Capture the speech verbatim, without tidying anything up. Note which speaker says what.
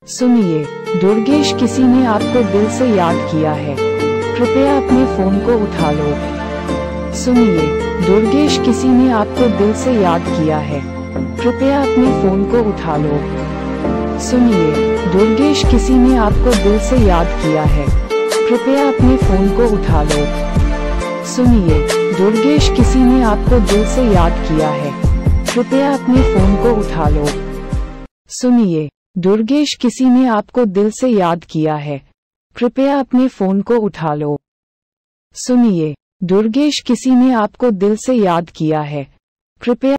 Speaker 1: सुनिए, दुर्गेश, किसी ने आपको दिल से याद किया है, कृपया अपने फोन को उठा लो। सुनिए, दुर्गेश, किसी ने आपको दिल से याद किया है, कृपया अपने फोन को उठा लो। सुनिए, दुर्गेश, किसी ने आपको दिल से याद किया है, कृपया अपने फोन को उठा लो। सुनिए, दुर्गेश, किसी ने आपको दिल से याद किया है, कृपया अपने फोन को उठा लो। सुनिए, दुर्गेश, किसी ने आपको दिल से याद किया है, कृपया अपने फोन को उठा लो। सुनिए, दुर्गेश, किसी ने आपको दिल से याद किया है, कृपया